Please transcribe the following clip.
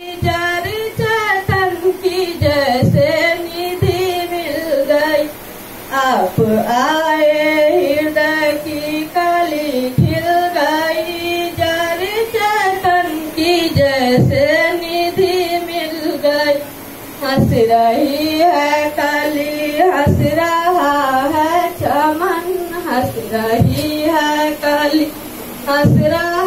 जर चेतन की जैसे निधि मिल गई, आप आए हृदय की कली खिल गई। जर चेतन की जैसे निधि मिल गई, हंस रही है कली, हंस रहा है चमन, हंस रही है कली, हंस रहा